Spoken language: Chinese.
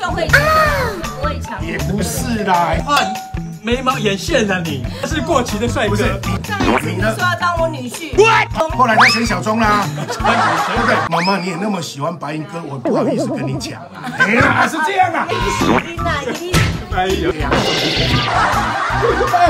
都会不会抢。 也不是啦， 啊，眉毛眼线啊你，他是过期的帅哥。 不是上一次你说要当我女婿， 后来他选小钟啦，对不对？妈妈，你也那么喜欢白银哥，我不好意思跟你讲。哎呀，是这样啊。 一定啊，一定。 哎呦。